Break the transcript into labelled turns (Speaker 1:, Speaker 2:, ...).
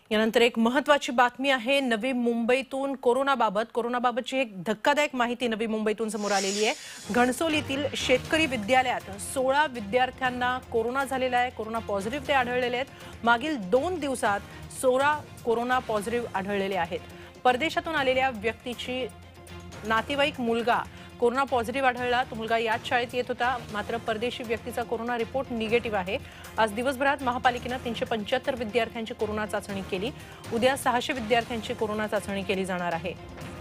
Speaker 1: यानंतर एक महत्त्वाची बातमी आहे नवी मुंबईतून कोरोनाबाबतची एक धक्कादायक माहिती नवी मुंबईतून समोर आलेली आहे। घणसोलीतील शेतकरी विद्यालयात 16 विद्यार्थ्यांना कोरोना झालेला आहे। कोरोना पॉझिटिव्ह ते आढळलेले आहेत। मागील 2 दिवसात 16 कोरोना पॉझिटिव्ह आढळलेले आहेत। परदेशातून आलेल्या व्यक्तीची नातेवाईक मुलगा कोरोना पॉझिटिव्ह आढळला। तो मुलगा याच शाळेत येत होता, मात्र परदेशी व्यक्तीचा कोरोना रिपोर्ट निगेटिव्ह आहे। आज दिवसभरात महापालिकेने 375 विद्यार्थ्यांची कोरोना चाचणी केली। उद्या 600 विद्यार्थ्यांची कोरोना चाचणी केली जाणार आहे।